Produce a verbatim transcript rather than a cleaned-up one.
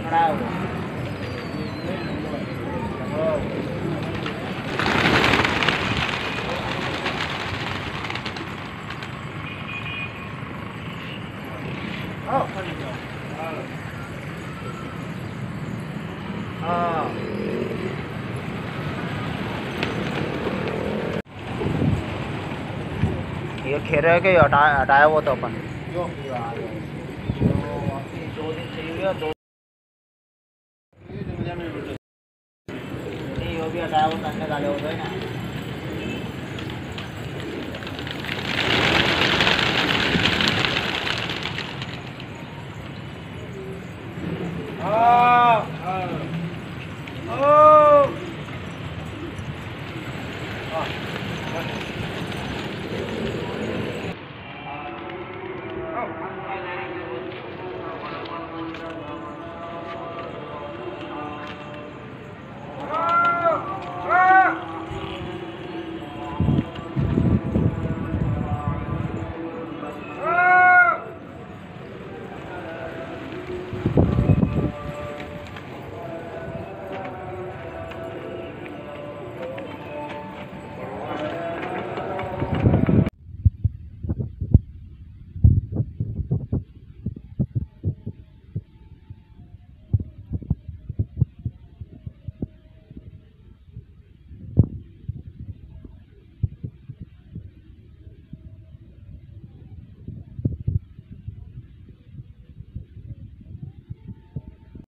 खड़ा है वो। हाँ ये खेरे के हटाया हटाया वो तो अपन जो दो दिन चाहिए दो नहीं वो भी हटाया वो तंगे डाले हो गए ना। हाँ हाँ